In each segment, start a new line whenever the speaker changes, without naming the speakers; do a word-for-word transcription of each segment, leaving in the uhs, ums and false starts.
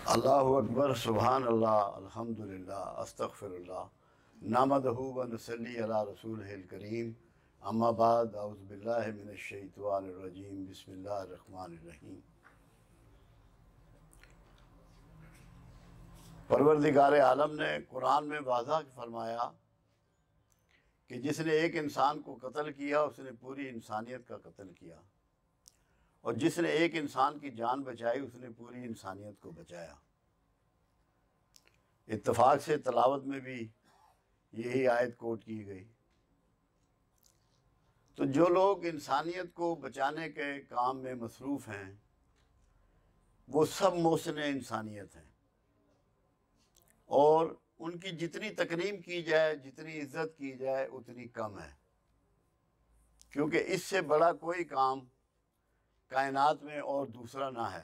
अल्लाहु अकबर सुबहान अल्लाह अल्हम्दुलिल्लाह अस्तगफिरुल्लाह नहमदहु व नसल्ली अला रसूलिहिल करीम अम्मा बाद औज़ु बिल्लाहि मिनश शैतानिर रजीम बिस्मिल्लाहिर रहमानिर रहीम। परवरदिगार आलम ने कुरान में वाज़ह फरमाया कि जिसने एक इंसान को कत्ल किया उसने पूरी इंसानियत का कत्ल किया, और जिसने एक इंसान की जान बचाई उसने पूरी इंसानियत को बचाया। इत्तफाक से तलावत में भी यही आयत कोट की गई। तो जो लोग इंसानियत को बचाने के काम में मसरूफ़ हैं वो सब मोहसिन इंसानियत हैं, और उनकी जितनी तकरीम की जाए, जितनी इज़्ज़त की जाए उतनी कम है, क्योंकि इससे बड़ा कोई काम कायनात में और दूसरा ना है।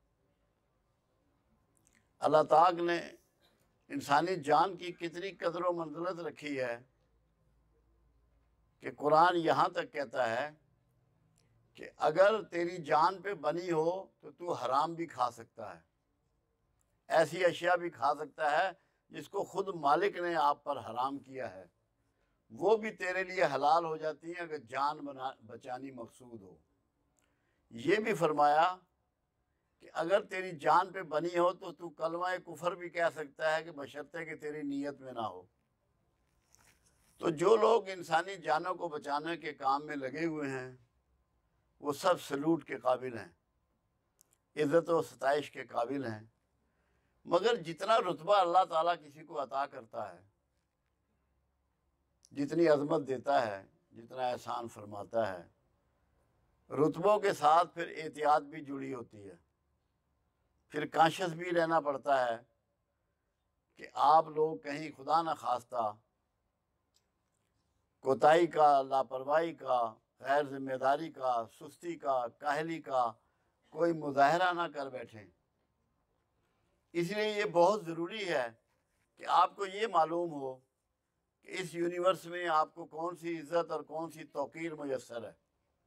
अल्लाह ताक ने इंसानी जान की कितनी कदर व मंज़िलत रखी है कि कुरान यहाँ तक कहता है कि अगर तेरी जान पे बनी हो तो तू हराम भी खा सकता है, ऐसी अशिया भी खा सकता है जिसको खुद मालिक ने आप पर हराम किया है, वो भी तेरे लिए हलाल हो जाती हैं अगर जान बना बचानी मकसूद हो। ये भी फरमाया कि अगर तेरी जान पे बनी हो तो तू कलमा कुफर भी कह सकता है कि बशर्ते कि तेरी नीयत में ना हो। तो जो लोग इंसानी जानों को बचाने के काम में लगे हुए हैं वो सब सलूट के काबिल हैं, इज़्ज़त व सताइश के काबिल हैं। मगर जितना रुतबा अल्लाह ताला किसी को अता करता है, जितनी अज़मत देता है, जितना एहसान फरमाता है, रुतबों के साथ फिर एहतियात भी जुड़ी होती है। फिर कांशियस भी रहना पड़ता है कि आप लोग कहीं खुदा न खास्ता कोताही का, लापरवाही का, गैर जिम्मेदारी का, सुस्ती का, काहली का कोई मुजाहरा ना कर बैठें। इसलिए ये बहुत ज़रूरी है कि आपको ये मालूम हो कि इस यूनिवर्स में आपको कौन सी इज़्ज़त और कौन सी तौक़ीर मुयस्सर है,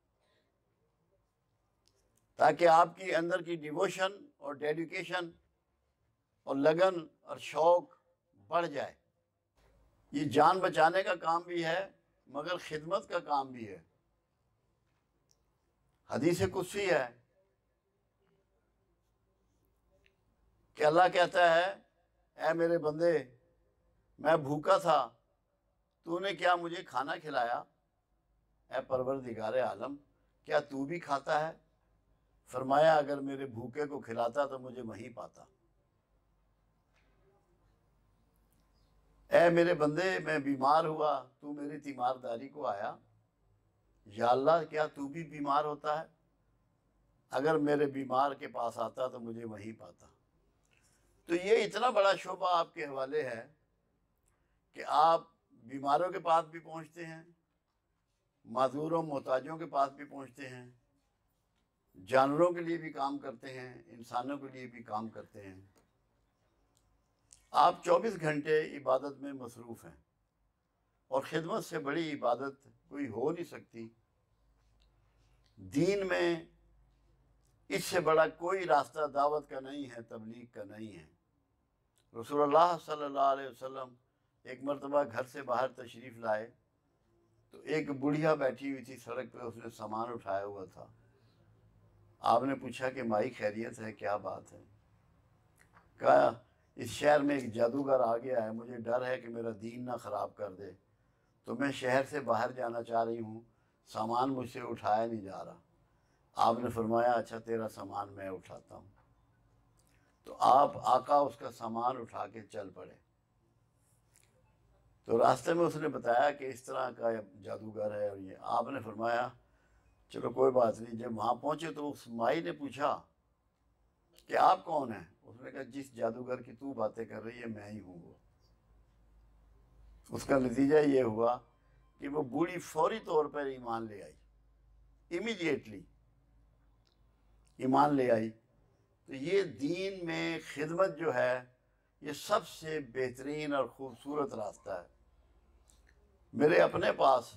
ताकि आपकी अंदर की डिवोशन और डेडिकेशन और लगन और शौक़ बढ़ जाए। ये जान बचाने का काम भी है मगर खिदमत का काम भी है। हदीस कुदसी है कि अल्लाह कहता है, ऐ मेरे बंदे, मैं भूखा था, तूने क्या मुझे खाना खिलाया? ऐ परवरदिगार आलम, क्या तू भी खाता है? फरमाया, अगर मेरे भूखे को खिलाता तो मुझे वहीं पाता। ऐ मेरे बंदे, मैं बीमार हुआ, तू मेरी तीमारदारी को आया। या अल्लाह, क्या तू भी बीमार होता है? अगर मेरे बीमार के पास आता तो मुझे वहीं पाता। तो ये इतना बड़ा शोभा आपके हवाले है कि आप बीमारों के पास भी पहुंचते हैं, माजूरों मोहताजों के पास भी पहुंचते हैं, जानवरों के लिए भी काम करते हैं, इंसानों के लिए भी काम करते हैं। आप चौबीस घंटे इबादत में मसरूफ़ हैं, और ख़िदमत से बड़ी इबादत कोई हो नहीं सकती। दीन में इससे बड़ा कोई रास्ता दावत का नहीं है, तबलीग का नहीं है। रसूलुल्लाह सल्लल्लाहु अलैहि वसल्लम एक मरतबा घर से बाहर तशरीफ़ लाए तो एक बुढ़िया बैठी हुई थी सड़क पे, उसने सामान उठाया हुआ था। आपने पूछा कि माई खैरियत है, क्या बात है? कहा, इस शहर में एक जादूगर आ गया है, मुझे डर है कि मेरा दीन ना ख़राब कर दे, तो मैं शहर से बाहर जाना चाह रही हूँ, सामान मुझसे उठाया नहीं जा रहा। आपने फरमाया, अच्छा तेरा सामान मैं उठाता हूँ। तो आप आका उसका सामान उठा के चल पड़े। तो रास्ते में उसने बताया कि इस तरह का जादूगर है, और ये आपने फरमाया चलो कोई बात नहीं। जब वहाँ पहुँचे तो उस माई ने पूछा कि आप कौन हैं? उसने कहा, जिस जादूगर की तू बातें कर रही है मैं ही हूँ वो। उसका नतीजा ये हुआ कि वो बूढ़ी फौरी तौर पर ईमान ले आई, इमीडिएटली ईमान ले आई। तो ये दीन में खिदमत जो है ये सबसे बेहतरीन और ख़ूबसूरत रास्ता है। मेरे अपने पास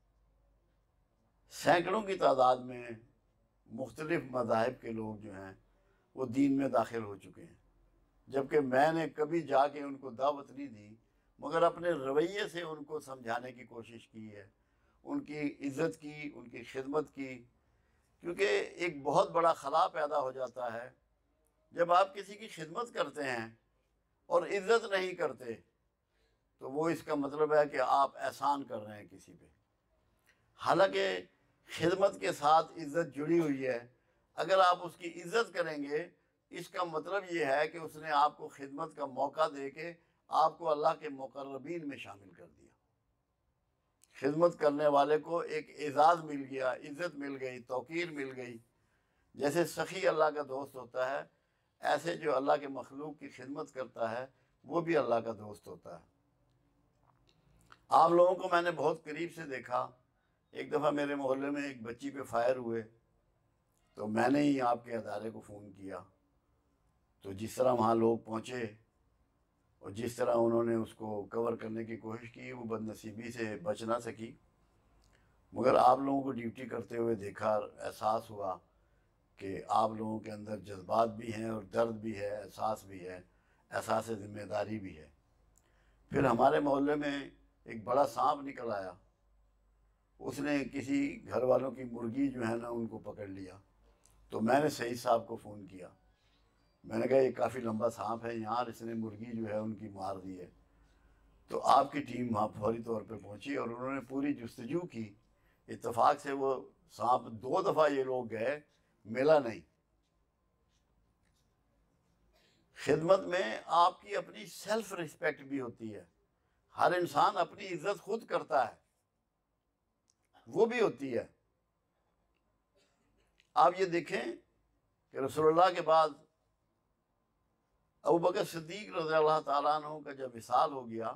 सैकड़ों की तादाद में मुख्तलिफ़ मज़ाहिब के लोग जो हैं वो दीन में दाखिल हो चुके हैं। जबकि मैंने कभी जाके उनको दावत नहीं दी, मगर अपने रवैये से उनको समझाने की कोशिश की है, उनकी इज़्ज़त की, उनकी खिदमत की। क्योंकि एक बहुत बड़ा खला पैदा हो जाता है जब आप किसी की खिदमत करते हैं और इज़्ज़त नहीं करते, तो वो इसका मतलब है कि आप एहसान कर रहे हैं किसी पे। हालांकि खिदमत के साथ इज़्ज़त जुड़ी हुई है। अगर आप उसकी इज़्ज़त करेंगे, इसका मतलब ये है कि उसने आपको खिदमत का मौका दे के आपको अल्लाह के मुक़र्रबीन में शामिल कर दिया। खिदमत करने वाले को एक एज़ाज़ मिल गया, इज़्ज़त मिल गई, तौक़ीर मिल गई। जैसे सखी अल्लाह का दोस्त होता है, ऐसे जो अल्लाह के मखलूक की खिदमत करता है वो भी अल्लाह का दोस्त होता है। आप लोगों को मैंने बहुत करीब से देखा। एक दफ़ा मेरे मोहल्ले में एक बच्ची पे फायर हुए, तो मैंने ही आपके अदारे को फ़ोन किया। तो जिस तरह वहाँ लोग पहुँचे और जिस तरह उन्होंने उसको कवर करने की कोशिश की, वो बदनसीबी से बच ना सकी। मगर आप लोगों को ड्यूटी करते हुए देखा, एहसास हुआ कि आप लोगों के अंदर जज्बात भी हैं और दर्द भी है, एहसास भी है, एहसास ज़िम्मेदारी भी है। फिर हमारे मोहल्ले में एक बड़ा सांप निकल आया। उसने किसी घर वालों की मुर्गी जो है ना उनको पकड़ लिया। तो मैंने सईद साहब को फ़ोन किया, मैंने कहा ये काफ़ी लंबा सांप है यहाँ, इसने मुर्गी जो है उनकी मार दी है। तो आपकी टीम वहाँ फौरी तौर पे पहुँची और उन्होंने पूरी जुस्तजू की। इत्तेफाक से वो सांप दो दफ़ा ये लोग गए, मिला नहीं। खिदमत में आपकी अपनी सेल्फ रिस्पेक्ट भी होती है। हर इंसान अपनी इज्जत खुद करता है, वो भी होती है। आप ये देखें कि रसूलुल्लाह के बाद अबू बकर सिद्दीक रज़ियल्लाहु ताला अन्हु का जब विसाल हो गया,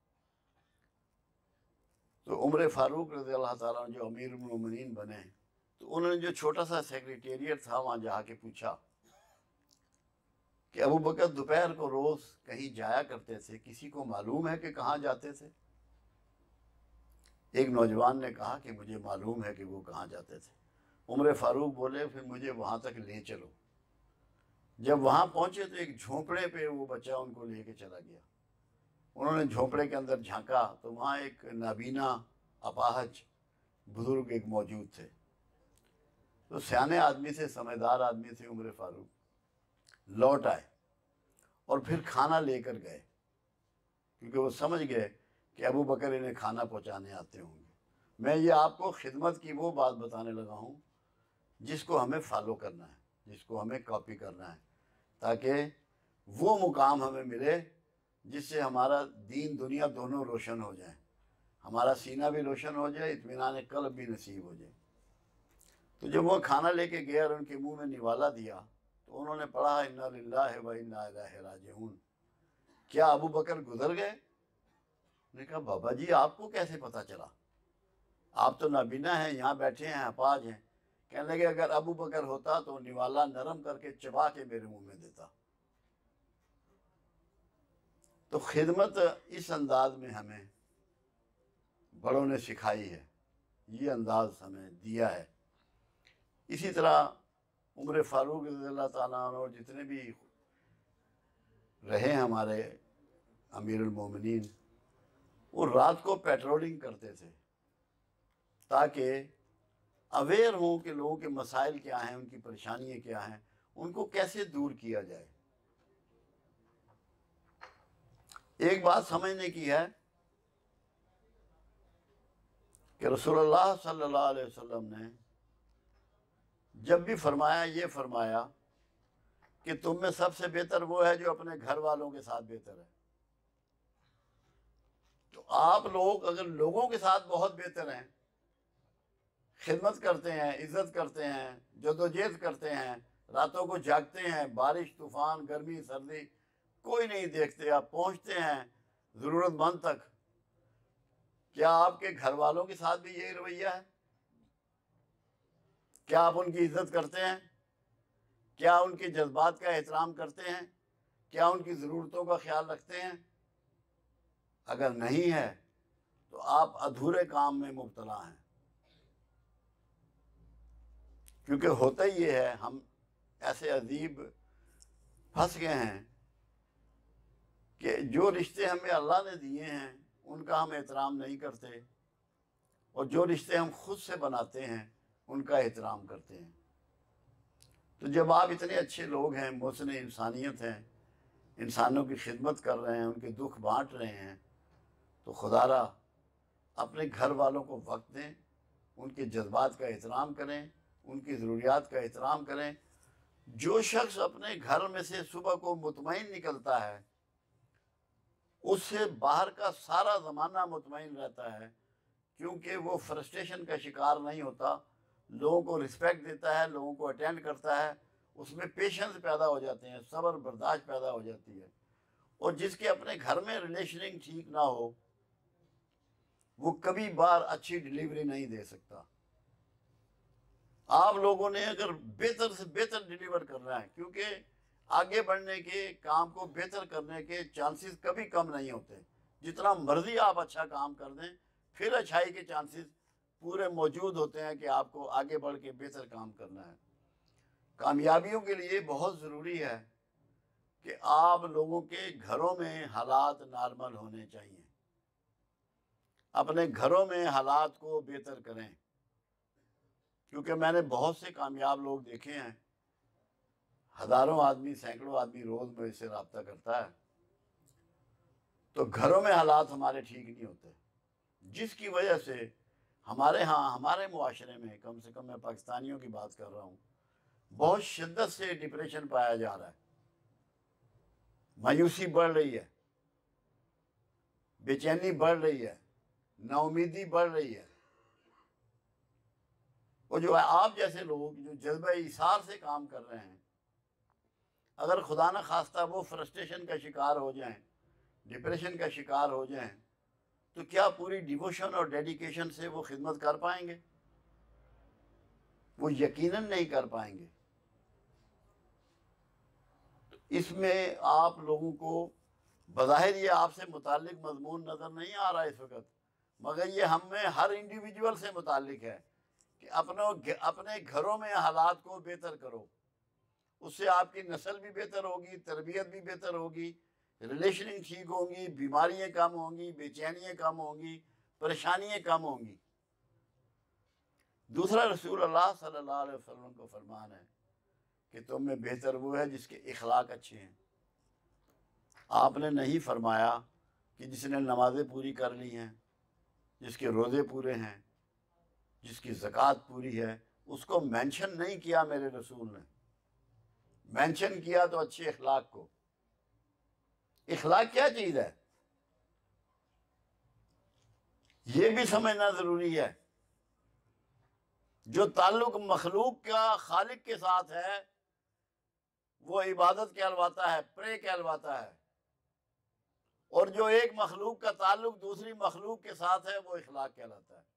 तो उमर फारूक रज़ियल्लाहु ताला अन्हु जो अमीरुल मोमिनीन बने, तो उन्होंने जो छोटा सा सेक्रेटेरिएट था वहाँ जाके पूछा कि अबू बकर दोपहर को रोज़ कहीं जाया करते थे, किसी को मालूम है कि कहाँ जाते थे? एक नौजवान ने कहा कि मुझे मालूम है कि वो कहाँ जाते थे। उमर फारूक बोले फिर मुझे वहाँ तक ले चलो। जब वहाँ पहुँचे तो एक झोंपड़े पे वो बच्चा उनको लेके चला गया। उन्होंने झोंपड़े के अंदर झांका तो वहाँ एक नाबीना अपाहज बुजुर्ग एक मौजूद थे। तो सियाने आदमी से, समझदार आदमी से उमर फारूक लौट आए और फिर खाना लेकर गए, क्योंकि वो समझ गए कि अबू बकर इन्हें खाना पहुंचाने आते होंगे। मैं ये आपको खिदमत की वो बात बताने लगा हूँ जिसको हमें फॉलो करना है, जिसको हमें कॉपी करना है, ताकि वो मुकाम हमें मिले जिससे हमारा दीन दुनिया दोनों रोशन हो जाए, हमारा सीना भी रोशन हो जाए, इत्मीनान क़ल्ब भी नसीब हो जाए। तो जब वो खाना लेके गया और उनके मुंह में निवाला दिया तो उन्होंने पढ़ा इन्ना लिल्लाहि व इन्ना इलैहि राजिऊन। क्या अबू बकर गुजर गए? ने कहा बाबा जी आपको कैसे पता चला? आप तो नाबीना हैं, यहाँ बैठे हैं, अपाज हैं। कहने लगे अगर अबू बकर होता तो निवाला नरम करके चबा के मेरे मुंह में देता। तो खिदमत इस अंदाज में हमें बड़ों ने सिखाई है, ये अंदाज हमें दिया है। इसी तरह उमर फारूक रज़ियल्लाहु ताला अन्हु और जितने भी रहे हमारे अमीरुल मोमिनीन, वो रात को पेट्रोलिंग करते थे ताकि अवेयर हों कि लोगों के मसाइल क्या हैं, उनकी परेशानियाँ क्या हैं, उनको कैसे दूर किया जाए। एक बात समझने की है कि रसूलुल्लाह सल्लल्लाहु अलैहि वसल्लम ने जब भी फरमाया, ये फरमाया कि तुम में सबसे बेहतर वो है जो अपने घर वालों के साथ बेहतर है। तो आप लोग अगर लोगों के साथ बहुत बेहतर हैं, खिदमत करते हैं, इज़्ज़त करते हैं, जदोजहद करते हैं, रातों को जागते हैं, बारिश तूफ़ान गर्मी सर्दी कोई नहीं देखते, आप पहुंचते हैं ज़रूरतमंद तक, क्या आपके घर वालों के साथ भी यही रवैया है? क्या आप उनकी इज़्ज़त करते हैं? क्या उनके जज्बात का एहतराम करते हैं? क्या उनकी ज़रूरतों का ख्याल रखते हैं? अगर नहीं है तो आप अधूरे काम में मुब्तला हैं। क्योंकि होता ही ये है, हम ऐसे अजीब फंस गए हैं कि जो रिश्ते हमें अल्लाह ने दिए हैं उनका हम एहतराम नहीं करते, और जो रिश्ते हम खुद से बनाते हैं उनका एहतराम करते हैं। तो जब आप इतने अच्छे लोग हैं, मोहसिन इंसानियत हैं, इंसानों की खिदमत कर रहे हैं, उनके दुख बांट रहे हैं, तो खुदारा अपने घर वालों को वक्त दें, उनके जज्बात का एहतराम करें, उनकी ज़रूरियात का एहतराम करें। जो शख्स अपने घर में से सुबह को मुतमईन निकलता है, उससे बाहर का सारा ज़माना मुतमईन रहता है, क्योंकि वो फ्रस्ट्रेशन का शिकार नहीं होता, लोगों को रिस्पेक्ट देता है, लोगों को अटेंड करता है, उसमें पेशेंस पैदा हो जाते हैं, सब्र बर्दाश्त पैदा हो जाती है। और जिसके अपने घर में रिलेशनिंग ठीक ना हो, वो कभी बार अच्छी डिलीवरी नहीं दे सकता। आप लोगों ने अगर बेहतर से बेहतर डिलीवर करना है, क्योंकि आगे बढ़ने के, काम को बेहतर करने के चांसेस कभी कम नहीं होते। जितना मर्जी आप अच्छा काम कर दें, फिर अच्छाई के चांसेस पूरे मौजूद होते हैं कि आपको आगे बढ़ के बेहतर काम करना है। कामयाबियों के लिए बहुत ज़रूरी है कि आप लोगों के घरों में हालात नॉर्मल होने चाहिए। अपने घरों में हालात को बेहतर करें, क्योंकि मैंने बहुत से कामयाब लोग देखे हैं, हज़ारों आदमी, सैकड़ों आदमी रोज़ मुझसे रब्ता करता है, तो घरों में हालात हमारे ठीक नहीं होते, जिसकी वजह से हमारे यहाँ, हमारे मुआशरे में, कम से कम मैं पाकिस्तानियों की बात कर रहा हूँ, बहुत शिद्दत से डिप्रेशन पाया जा रहा है, मायूसी बढ़ रही है, बेचैनी बढ़ रही है, नाउमीदी बढ़ रही है। और जो आप जैसे लोग जो जज्बा इसार से काम कर रहे हैं, अगर खुदा न खास्ता वो फ्रस्ट्रेशन का शिकार हो जाएं, डिप्रेशन का शिकार हो जाएं, तो क्या पूरी डिवोशन और डेडिकेशन से वो खिदमत कर पाएंगे? वो यकीनन नहीं कर पाएंगे। तो इसमें आप लोगों को बज़ाहिर ये आपसे मुताल्लिक मजमून नज़र नहीं आ रहा इस वक्त, मगर ये हमें हर इंडिविजुअल से मुताल्लिक है कि अपनों अपने घरों में हालात को बेहतर करो। उससे आपकी नस्ल भी बेहतर होगी, तरबियत भी बेहतर होगी, रिलेशनिंग ठीक होंगी, बीमारियां कम होंगी, बेचैनियां कम होंगी, परेशानियां कम होंगी। दूसरा, रसूल अल्लाह सल्लल्लाहु अलैहि वसल्लम को फरमान है कि तुम में बेहतर वो है जिसके इखलाक अच्छे हैं। आपने नहीं फरमाया कि जिसने नमाजें पूरी कर ली हैं, जिसके रोज़े पूरे हैं, जिसकी ज़कात पूरी है, उसको मेंशन नहीं किया मेरे रसूल ने। मेंशन किया तो अच्छे इखलाक को। इखलाक क्या चीज़ है, ये भी समझना ज़रूरी है। जो ताल्लुक मखलूक का खालिक के साथ है वो इबादत कहलवाता है, प्रे कहलवाता है, और जो एक मखलूक का ताल्लुक दूसरी मखलूक के साथ है वो इखलाक कहलाता है।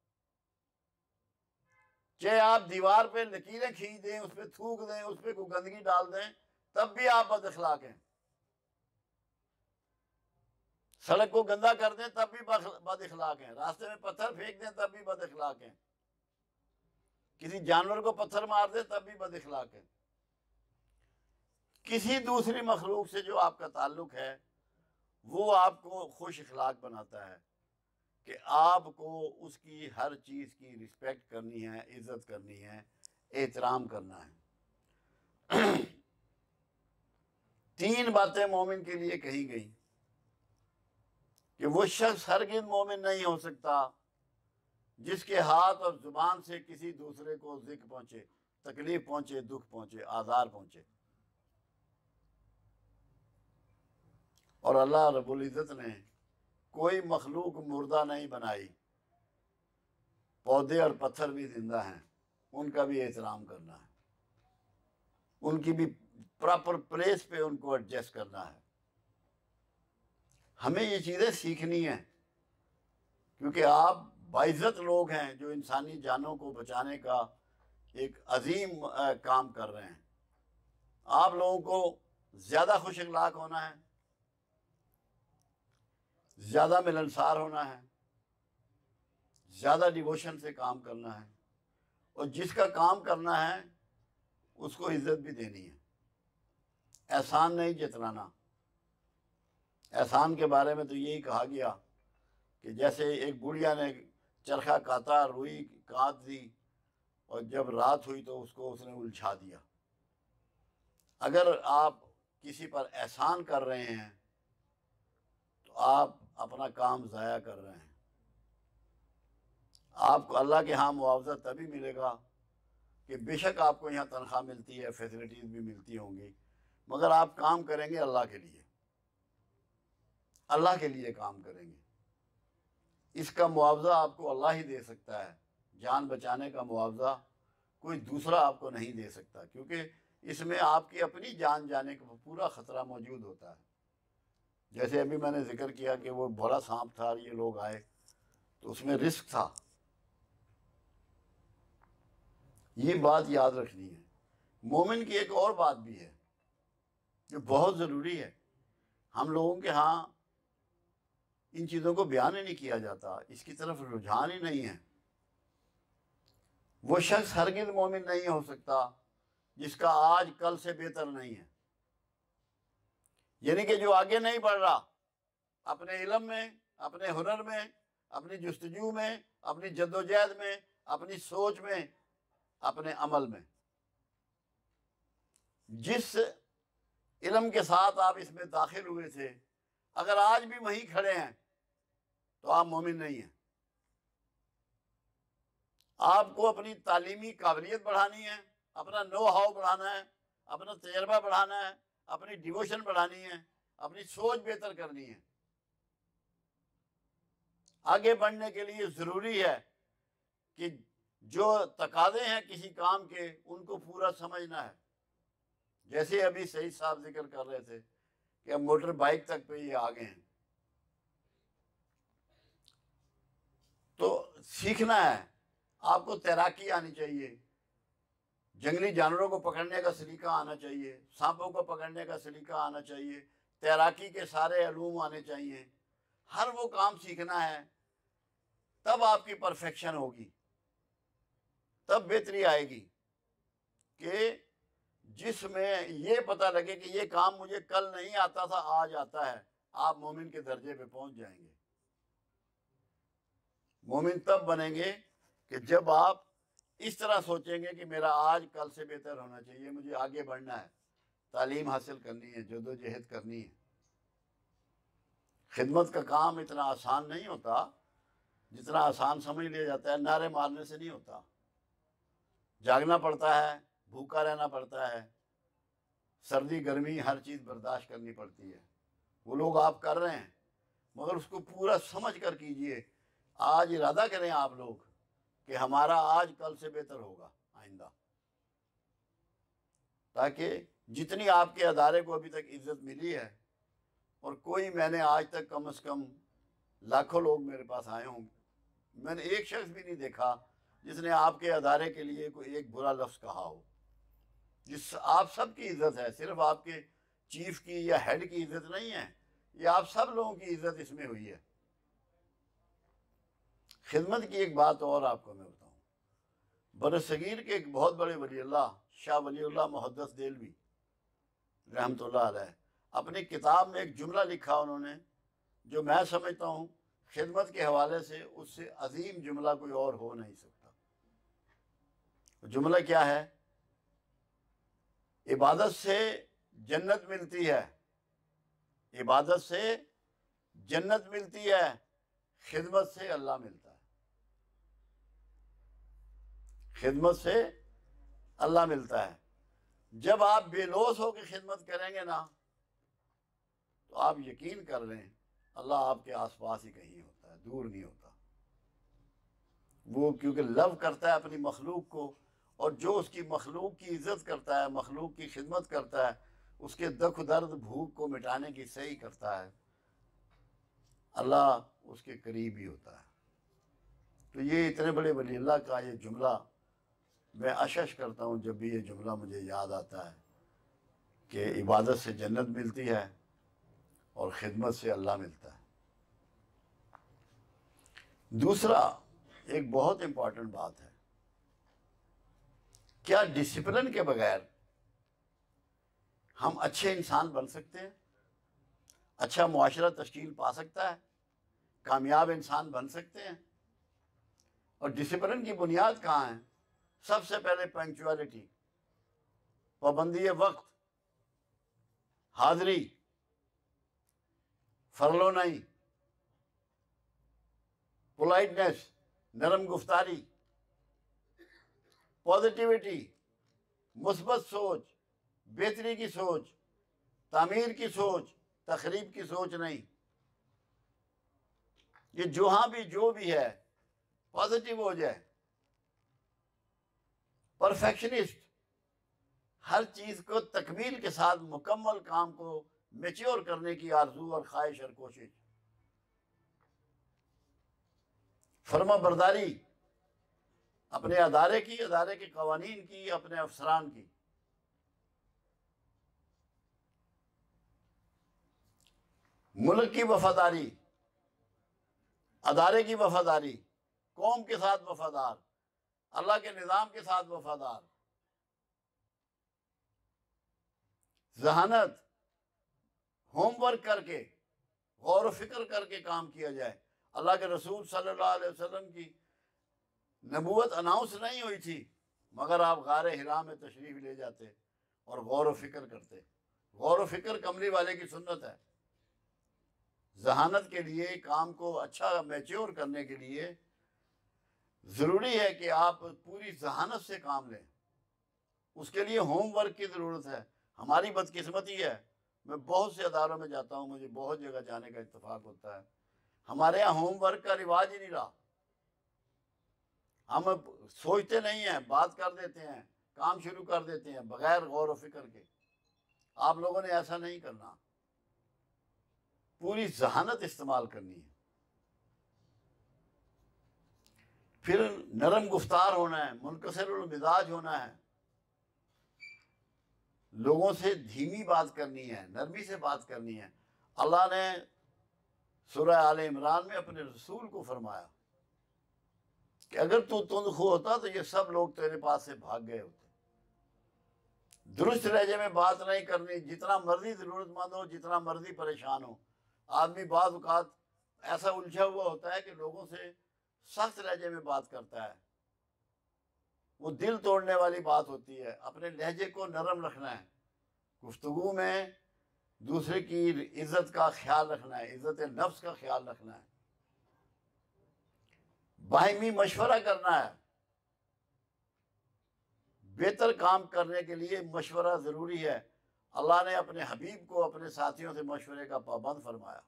चाहे आप दीवार पे लकीरें खींच दें, उस पर थूक दें, उस पर कोई गंदगी डाल दें, तब भी आप बद इखलाक हैं। सड़क को गंदा कर दें तब भी बद इखलाक हैं। रास्ते में पत्थर फेंक दें तब भी बद इखलाक हैं। किसी जानवर को पत्थर मार दें तब भी बद इखलाक हैं। किसी दूसरी मखलूक से जो आपका ताल्लुक है वो आपको खुश इखलाक बनाता है कि आपको उसकी हर चीज़ की रिस्पेक्ट करनी है, इज्जत करनी है, एहतराम करना है। तीन बातें मोमिन के लिए कही गई कि वो शख्स हरगिज़ मोमिन नहीं हो सकता जिसके हाथ और जुबान से किसी दूसरे को ज़िक्र पहुंचे, तकलीफ पहुंचे, दुख पहुंचे, आज़ार पहुंचे। और अल्लाह रब्बुल इज़्ज़त ने कोई मखलूक मुर्दा नहीं बनाई, पौधे और पत्थर भी जिंदा हैं, उनका भी एहतराम करना है, उनकी भी प्रॉपर प्लेस पे उनको एडजस्ट करना है। हमें ये चीज़ें सीखनी हैं, क्योंकि आप बाइज़्ज़त लोग हैं जो इंसानी जानों को बचाने का एक अजीम काम कर रहे हैं। आप लोगों को ज़्यादा खुश अखलाक होना है, ज़्यादा मिलनसार होना है, ज़्यादा डिवोशन से काम करना है, और जिसका काम करना है उसको इज्जत भी देनी है। एहसान नहीं जतलाना, एहसान के बारे में तो यही कहा गया कि जैसे एक बुढ़िया ने चरखा काता, रुई काट दी, और जब रात हुई तो उसको उसने उलझा दिया। अगर आप किसी पर एहसान कर रहे हैं तो आप अपना काम ज़ाया कर रहे हैं। आपको अल्लाह के यहाँ मुआवजा तभी मिलेगा कि बेशक आपको यहाँ तनख्वाह मिलती है, फैसिलिटीज़ भी मिलती होंगी, मगर आप काम करेंगे अल्लाह के लिए, अल्लाह के लिए काम करेंगे। इसका मुआवजा आपको अल्लाह ही दे सकता है। जान बचाने का मुआवजा कोई दूसरा आपको नहीं दे सकता, क्योंकि इसमें आपकी अपनी जान जाने का पूरा ख़तरा मौजूद होता है। जैसे अभी मैंने जिक्र किया कि वो बड़ा सांप था और ये लोग आए, तो उसमें रिस्क था। ये बात याद रखनी है। मोमिन की एक और बात भी है जो बहुत ज़रूरी है। हम लोगों के यहाँ इन चीज़ों को बयान ही नहीं किया जाता, इसकी तरफ रुझान ही नहीं है। वो शख्स हरगिज़ मोमिन नहीं हो सकता जिसका आज कल से बेहतर नहीं है, यानी कि जो आगे नहीं बढ़ रहा अपने इल्म में, अपने हुनर में, अपनी जुस्तजू में, अपनी जद्दोजहद में, अपनी सोच में, अपने अमल में। जिस इल्म के साथ आप इसमें दाखिल हुए थे, अगर आज भी वहीं खड़े हैं तो आप मोमिन नहीं हैं। आपको अपनी तालीमी काबिलियत बढ़ानी है, अपना नो हाउ बढ़ाना है, अपना तजर्बा बढ़ाना है, अपनी डिवोशन बढ़ानी है, अपनी सोच बेहतर करनी है। आगे बढ़ने के लिए ज़रूरी है कि जो तकाज़े हैं किसी काम के, उनको पूरा समझना है। जैसे अभी सही साहब जिक्र कर रहे थे कि अब मोटर बाइक तक पे ये आ गए हैं, तो सीखना है। आपको तैराकी आनी चाहिए, जंगली जानवरों को पकड़ने का सलीका आना चाहिए, सांपों को पकड़ने का सलीका आना चाहिए, तैराकी के सारे अलूम आने चाहिए। हर वो काम सीखना है, तब आपकी परफेक्शन होगी, तब बेहतरी आएगी कि जिसमें ये पता लगे कि ये काम मुझे कल नहीं आता था, आज आता है। आप मोमिन के दर्जे पे पहुंच जाएंगे। मोमिन तब बनेंगे कि जब आप इस तरह सोचेंगे कि मेरा आज कल से बेहतर होना चाहिए, मुझे आगे बढ़ना है, तालीम हासिल करनी है, जद्दोजहद करनी है। खिदमत का काम इतना आसान नहीं होता जितना आसान समझ लिया जाता है। नारे मारने से नहीं होता, जागना पड़ता है, भूखा रहना पड़ता है, सर्दी गर्मी हर चीज़ बर्दाश्त करनी पड़ती है। वो लोग आप कर रहे हैं, मगर उसको पूरा समझ कर कीजिए। आज इरादा करें आप लोग कि हमारा आज कल से बेहतर होगा आइंदा, ताकि जितनी आपके अदारे को अभी तक इज्जत मिली है, और कोई मैंने आज तक कम से कम लाखों लोग मेरे पास आए होंगे, मैंने एक शख्स भी नहीं देखा जिसने आपके अदारे के लिए कोई एक बुरा लफ्ज़ कहा हो। जिस आप सब की इज्जत है, सिर्फ आपके चीफ की या हेड की इज्जत नहीं है, ये आप सब लोगों की इज्जत इसमें हुई है। खिदमत की एक बात और आपको मैं बताऊं, बरसगीर के एक बहुत बड़े वली अल्लाह शाह वलीउल्लाह मुहद्दिस देलवी रहमतुल्लाह अलैह, अपनी किताब में एक जुमला लिखा उन्होंने, जो मैं समझता हूँ खिदमत के हवाले से उससे अजीम जुमला कोई और हो नहीं सकता। जुमला क्या है? इबादत से जन्नत मिलती है, इबादत से जन्नत मिलती है, खिदमत से अल्लाह मिलता है। खिदमत से अल्लाह मिलता है। जब आप बेलोस होकर खिदमत करेंगे ना, तो आप यकीन कर लें अल्लाह आपके आसपास ही कहीं होता है, दूर नहीं होता। वो क्योंकि लव करता है अपनी मखलूक को, और जो उसकी मखलूक की इज़्ज़त करता है, मखलूक की खिदमत करता है, उसके दुख दर्द भूख को मिटाने की सही करता है, अल्लाह उसके करीब ही होता है। तो ये इतने बड़े वली अल्लाह का ये जुमला मैं अशश करता हूँ जब भी ये जुमला मुझे याद आता है कि इबादत से जन्नत मिलती है और ख़िदमत से अल्लाह मिलता है। दूसरा एक बहुत इम्पॉर्टेंट बात है, क्या डिसिप्लिन के बगैर हम अच्छे इंसान बन सकते हैं? अच्छा मुआशरा तश्कील पा सकता है, कामयाब इंसान बन सकते हैं। और डिसिप्लिन की बुनियाद कहाँ है? सबसे पहले पंक्चुअलिटी, पाबंदी वक्त, हाजिरी, फरलो नहीं, पोलाइटनेस, नरम गुफ्तारी, पॉजिटिविटी, मुस्बत सोच, बेहतरी की सोच, तामीर की सोच, तखरीब की सोच नहीं। ये जहाँ भी जो भी है पॉजिटिव हो जाए। परफेक्शनिस्ट, हर चीज को तकमील के साथ मुकम्मल काम को मैच्योर करने की आरजू और ख्वाहिश और कोशिश। फर्मा बरदारी, अपने अदारे की, अदारे के कवानीन की, अपने अफसरान की। मुल्क की वफादारी, अदारे की वफादारी, कौम के साथ वफादार, अल्लाह के निज़ाम के साथ वफादार। जहानत, होमवर्क करके, गौर फिक्र करके काम किया जाए। अल्लाह के रसूल सल्लल्लाहु अलैहि वसल्लम की नबूवत अनाउंस नहीं हुई थी, मगर आप गार हिरा में तशरीफ ले जाते और गौर फिक्र करते। गौर फिक्र कमली वाले की सुन्नत है। जहानत के लिए, काम को अच्छा मैच्योर करने के लिए ज़रूरी है कि आप पूरी जहानत से काम लें। उसके लिए होमवर्क की ज़रूरत है। हमारी बदकिस्मती है, मैं बहुत से अदारों में जाता हूँ, मुझे बहुत जगह जाने का इत्तेफाक होता है, हमारे यहाँ होमवर्क का रिवाज ही नहीं रहा। हम सोचते नहीं हैं, बात कर देते हैं, काम शुरू कर देते हैं बगैर गौर व फिक्र के। आप लोगों ने ऐसा नहीं करना, पूरी जहानत इस्तेमाल करनी है। फिर नरम गुफ्तार होना है, मुनकसिरुल मिजाज होना है, लोगों से धीमी बात करनी है, नरमी से बात करनी है। अल्लाह ने सूरह आले इमरान में अपने रसूल को फरमाया कि अगर तू तुंदखू होता तो ये सब लोग तेरे पास से भाग गए होते। दुरुस्त लहजे में बात नहीं करनी, जितना मर्जी ज़रूरतमंद हो, जितना मर्जी परेशान हो। आदमी बाज़ औक़ात ऐसा उलझा हुआ होता है कि लोगों से सख्त लहजे में बात करता है, वो दिल तोड़ने वाली बात होती है। अपने लहजे को नरम रखना है, गुफ्तगू में दूसरे की इज्जत का ख्याल रखना है, इज्जत नफ्स का ख्याल रखना है, बाहिमी मशवरा करना है। बेहतर काम करने के लिए मशवरा ज़रूरी है। अल्लाह ने अपने हबीब को अपने साथियों से मशवरे का पाबंद फरमाया।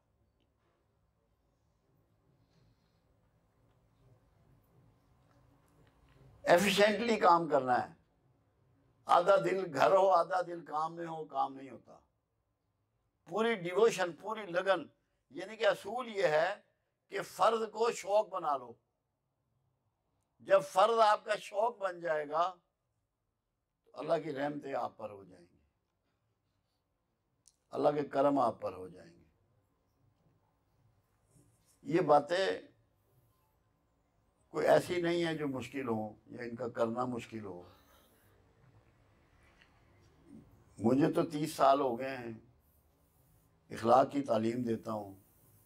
एफिशिएंटली काम करना है। आधा दिल घर हो, आधा दिल काम में हो, काम नहीं होता। पूरी डिवोशन, पूरी लगन, यानी कि असूल ये है कि फ़र्ज को शौक बना लो। जब फ़र्ज आपका शौक बन जाएगा तो अल्लाह की रहमतें आप पर हो जाएंगी, अल्लाह के करम आप पर हो जाएंगे। ये बातें कोई ऐसी नहीं है जो मुश्किल हो या इनका करना मुश्किल हो। मुझे तो तीस साल हो गए हैं, इखलाक की तालीम देता हूँ।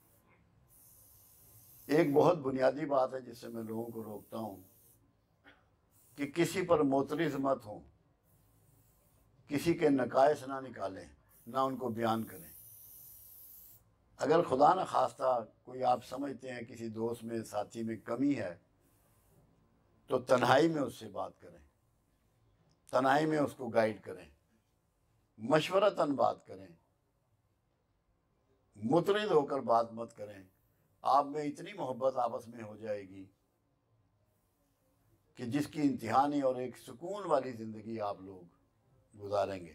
एक बहुत बुनियादी बात है जिससे मैं लोगों को रोकता हूँ कि किसी पर मोतरिज़ मत हो, किसी के नकायस ना निकालें, ना उनको बयान करें। अगर खुदा न खास्ता कोई आप समझते हैं किसी दोस्त में, साथी में कमी है, तो तन्हाई में उससे बात करें, तन्हाई में उसको गाइड करें, मशवरतन बात करें, मुतरिद होकर बात मत करें। आप में इतनी मोहब्बत आपस में हो जाएगी कि जिसकी इंतहा नहीं, और एक सुकून वाली ज़िंदगी आप लोग गुजारेंगे।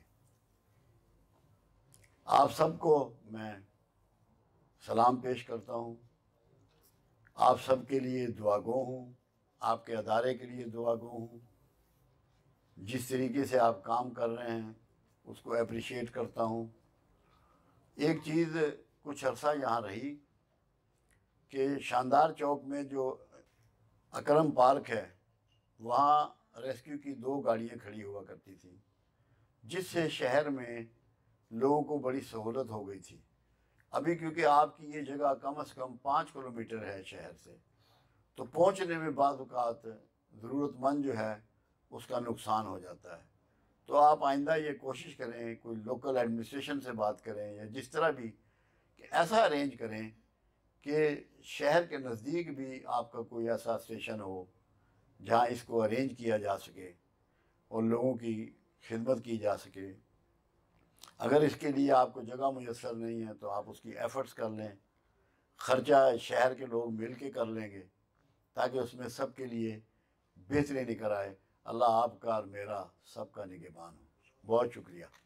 आप सबको मैं सलाम पेश करता हूँ। आप सबके लिए दुआगो हूँ, आपके अदारे के लिए दुआगो हूँ। जिस तरीके से आप काम कर रहे हैं उसको अप्रिशिएट करता हूँ। एक चीज़ कुछ अर्सा यहाँ रही कि शानदार चौक में जो अकरम पार्क है, वहाँ रेस्क्यू की दो गाड़ियाँ खड़ी हुआ करती थी, जिससे शहर में लोगों को बड़ी सहूलत हो गई थी। अभी क्योंकि आपकी ये जगह कम से कम पाँच किलोमीटर है शहर से, तो पहुंचने में बाज़ औक़ात ज़रूरतमंद जो है उसका नुकसान हो जाता है। तो आप आइंदा ये कोशिश करें, कोई लोकल एडमिनिस्ट्रेशन से बात करें या जिस तरह भी, कि ऐसा अरेंज करें कि शहर के नज़दीक भी आपका कोई ऐसा स्टेशन हो जहाँ इसको अरेंज किया जा सके और लोगों की खिदमत की जा सके। अगर इसके लिए आपको जगह मुयस्सर नहीं है तो आप उसकी एफ़र्ट्स कर लें, ख़र्चा शहर के लोग मिल के कर लेंगे ताकि उसमें सब के लिए बेहतरी निकल आए। अल्लाह आपका और मेरा सबका निगहबान हो। बहुत शुक्रिया।